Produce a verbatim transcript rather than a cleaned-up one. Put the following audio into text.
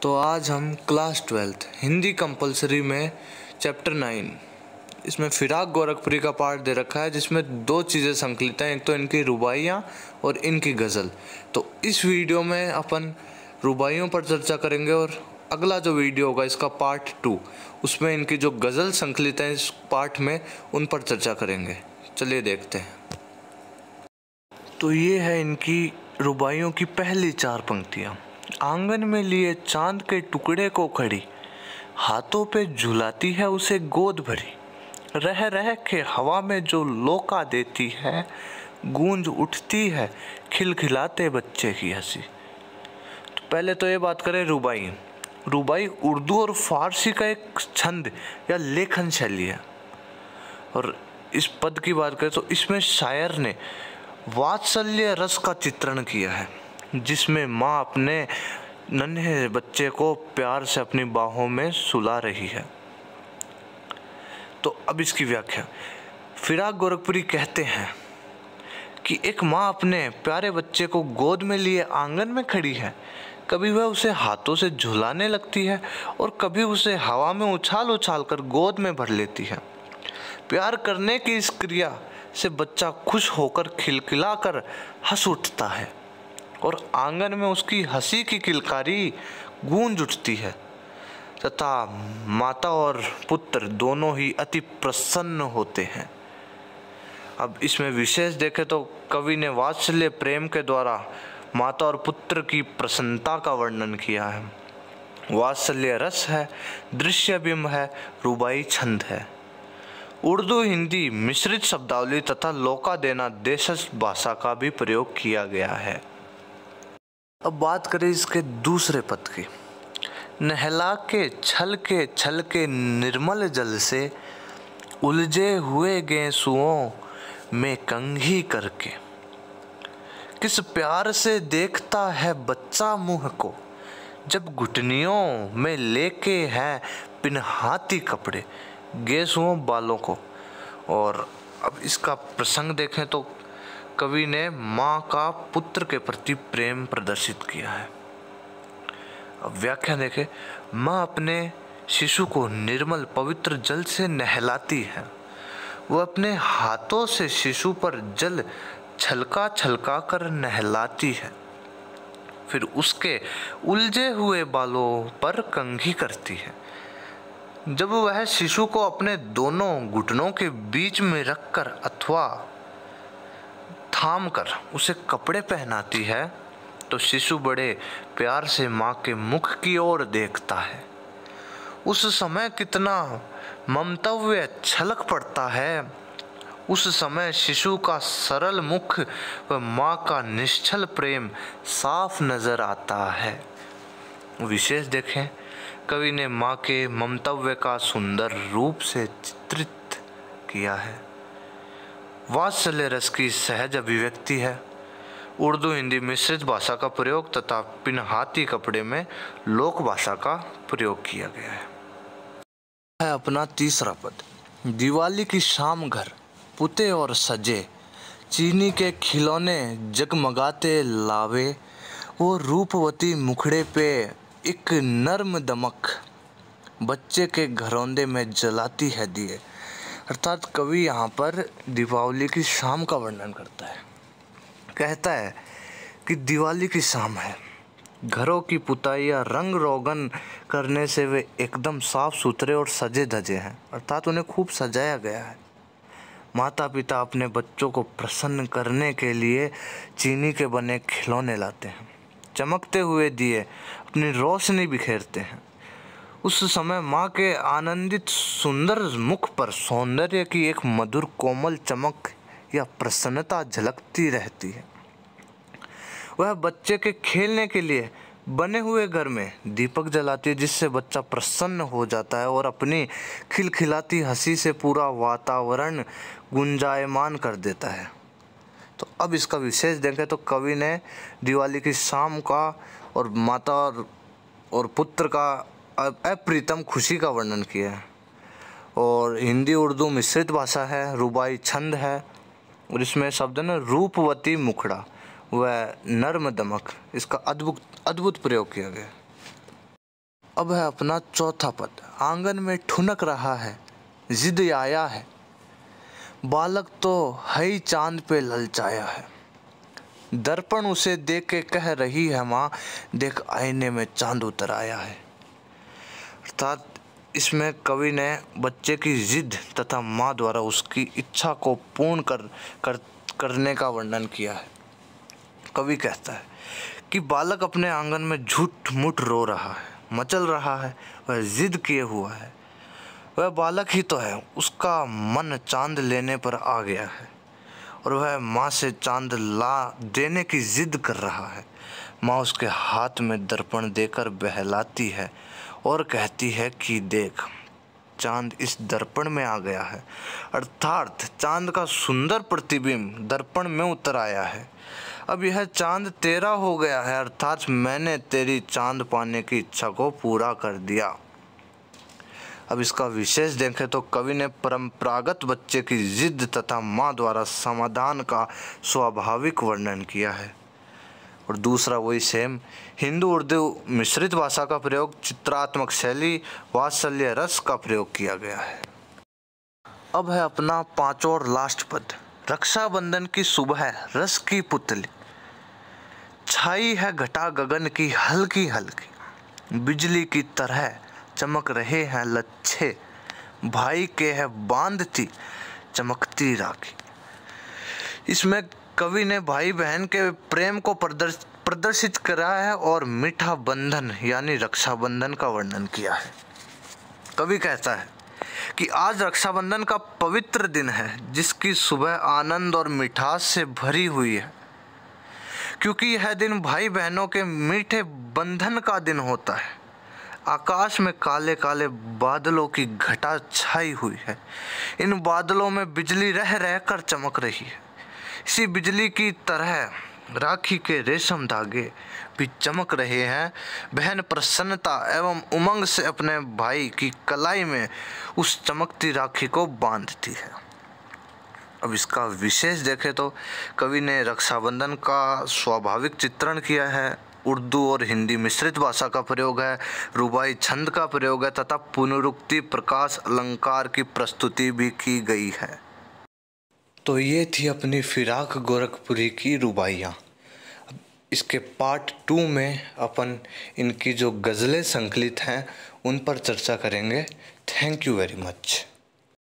तो आज हम क्लास ट्वेल्थ हिंदी कंपलसरी में चैप्टर नाइन इसमें फिराक गोरखपुरी का पार्ट दे रखा है, जिसमें दो चीज़ें संकलित हैं, एक तो इनकी रुबाइयाँ और इनकी गज़ल। तो इस वीडियो में अपन रुबाइयों पर चर्चा करेंगे और अगला जो वीडियो होगा इसका पार्ट टू, उसमें इनकी जो गज़ल संकलित हैं इस पार्ट में उन पर चर्चा करेंगे। चलिए देखते हैं। तो ये है इनकी रुबाइयों की पहली चार पंक्तियाँ। आंगन में लिए चांद के टुकड़े को खड़ी, हाथों पे झुलाती है उसे गोद भरी, रह रह के हवा में जो लोका देती है, गूंज उठती है खिलखिलाते बच्चे की हंसी। तो पहले तो ये बात करें रुबाई। रुबाई उर्दू और फारसी का एक छंद या लेखन शैली है। और इस पद की बात करें तो इसमें शायर ने वात्सल्य रस का चित्रण किया है, जिसमें माँ अपने नन्हे बच्चे को प्यार से अपनी बाहों में सुला रही है। तो अब इसकी व्याख्या। फिराक गोरखपुरी कहते हैं कि एक माँ अपने प्यारे बच्चे को गोद में लिए आंगन में खड़ी है। कभी वह उसे हाथों से झुलाने लगती है और कभी उसे हवा में उछाल उछाल कर गोद में भर लेती है। प्यार करने की इस क्रिया से बच्चा खुश होकर खिलखिलाकर हंस उठता है और आंगन में उसकी हंसी की किलकारी गूंज उठती है तथा माता और पुत्र दोनों ही अति प्रसन्न होते हैं। अब इसमें विशेष देखें तो कवि ने वात्सल्य प्रेम के द्वारा माता और पुत्र की प्रसन्नता का वर्णन किया है। वात्सल्य रस है, दृश्य बिंब है, रुबाई छंद है। उर्दू हिंदी मिश्रित शब्दावली तथा लोका देना देशज भाषा का भी प्रयोग किया गया है। अब बात करें इसके दूसरे पद की। नहला के छल के छल के निर्मल जल से, उलझे हुए गेंसुओं में कंघी करके, किस प्यार से देखता है बच्चा मुँह को, जब घुटनियों में लेके है पिनहाती कपड़े, गेंसुओं बालों को। और अब इसका प्रसंग देखें तो कवि ने माँ का पुत्र के प्रति प्रेम प्रदर्शित किया है। अब व्याख्या देखें। माँ अपने शिशु को निर्मल पवित्र जल से नहलाती है। वह अपने हाथों से शिशु पर जल छलका छलका कर नहलाती है, फिर उसके उलझे हुए बालों पर कंघी करती है। जब वह शिशु को अपने दोनों घुटनों के बीच में रखकर अथवा थाम कर उसे कपड़े पहनाती है तो शिशु बड़े प्यार से माँ के मुख की ओर देखता है। उस समय कितना ममतव्य छलक पड़ता है। उस समय शिशु का सरल मुख व माँ का निश्चल प्रेम साफ नजर आता है। विशेष देखें, कवि ने माँ के ममतव्य का सुंदर रूप से चित्रित किया है। वात्सल्य रस की सहज अभिव्यक्ति है। उर्दू हिंदी मिश्रित भाषा का प्रयोग तथा पिनहाती कपड़े में लोक भाषा का प्रयोग किया गया है। है अपना तीसरा पद। दिवाली की शाम घर पुते और सजे, चीनी के खिलौने जगमगाते लावे, वो रूपवती मुखड़े पे एक नर्म दमक, बच्चे के घरौंदे में जलाती है दिए। अर्थात कवि यहाँ पर दीपावली की शाम का वर्णन करता है। कहता है कि दिवाली की शाम है, घरों की पुताइयाँ रंग रोगन करने से वे एकदम साफ सुथरे और सजे धजे हैं, अर्थात उन्हें खूब सजाया गया है। माता पिता अपने बच्चों को प्रसन्न करने के लिए चीनी के बने खिलौने लाते हैं, चमकते हुए दिए अपनी रोशनी बिखेरते हैं। उस समय माँ के आनंदित सुंदर मुख पर सौंदर्य की एक मधुर कोमल चमक या प्रसन्नता झलकती रहती है। वह बच्चे के खेलने के लिए बने हुए घर में दीपक जलाती है, जिससे बच्चा प्रसन्न हो जाता है और अपनी खिलखिलाती हंसी से पूरा वातावरण गुंजायमान कर देता है। तो अब इसका विशेष देखें तो कवि ने दिवाली की शाम का और माता और, और पुत्र का अप्रीतम खुशी का वर्णन किया है। और हिंदी उर्दू मिश्रित भाषा है, रुबाई छंद है और इसमें शब्द है ना रूपवती मुखड़ा व नर्म दमक, इसका अद्भुत अद्भुत प्रयोग किया गया। अब है अपना चौथा पद। आंगन में ठुनक रहा है, जिद आया है, बालक तो है ही चांद पे ललचाया है। दर्पण उसे देख के कह रही है, माँ देख आईने में चांद उतर आया है। अर्थात इसमें कवि ने बच्चे की जिद तथा माँ द्वारा उसकी इच्छा को पूर्ण कर, कर करने का वर्णन किया है। कवि कहता है कि बालक अपने आंगन में झूठ मूठ रो रहा है, मचल रहा है, वह जिद किए हुआ है। वह बालक ही तो है, उसका मन चांद लेने पर आ गया है और वह माँ से चांद ला देने की जिद कर रहा है। माँ उसके हाथ में दर्पण देकर बहलाती है और कहती है कि देख, चांद इस दर्पण में आ गया है। अर्थात चांद का सुंदर प्रतिबिंब दर्पण में उतर आया है। अब यह चांद तेरा हो गया है, अर्थात मैंने तेरी चांद पाने की इच्छा को पूरा कर दिया। अब इसका विशेष देखें तो कवि ने परंपरागत बच्चे की जिद तथा माँ द्वारा समाधान का स्वाभाविक वर्णन किया है। और दूसरा वही सेम हिंदू उर्दू मिश्रित भाषा का प्रयोग, चित्रात्मक शैली, वात्सल्य रस का प्रयोग किया गया है। अब है अपना पांचवा और लास्ट पद। रक्षाबंधन की सुबह रस की पुतली, छाई है घटा गगन की हल्की हल्की, बिजली की तरह चमक रहे हैं लच्छे, भाई के है बांधती चमकती राखी। इसमें कवि ने भाई बहन के प्रेम को प्रदर्श प्रदर्शित करा है और मीठा बंधन यानी रक्षाबंधन का वर्णन किया है। कवि कहता है कि आज रक्षाबंधन का पवित्र दिन है, जिसकी सुबह आनंद और मिठास से भरी हुई है, क्योंकि यह दिन भाई बहनों के मीठे बंधन का दिन होता है। आकाश में काले काले बादलों की घटा छाई हुई है। इन बादलों में बिजली रह रह कर चमक रही है। इसी बिजली की तरह राखी के रेशम धागे भी चमक रहे हैं। बहन प्रसन्नता एवं उमंग से अपने भाई की कलाई में उस चमकती राखी को बांधती है। अब इसका विशेष देखें तो कवि ने रक्षाबंधन का स्वाभाविक चित्रण किया है। उर्दू और हिंदी मिश्रित भाषा का प्रयोग है, रुबाई छंद का प्रयोग है तथा पुनरुक्ति प्रकाश अलंकार की प्रस्तुति भी की गई है। तो ये थी अपनी फिराक गोरखपुरी की रुबाइयाँ। इसके पार्ट टू में अपन इनकी जो गज़लें संकलित हैं उन पर चर्चा करेंगे। Thank you very much.